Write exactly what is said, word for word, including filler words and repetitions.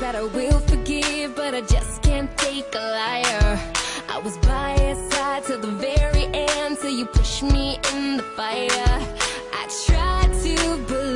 that I will forgive, but I just can't take a liar. I was by your side till the very end, till you pushed me in the fire. I tried to believe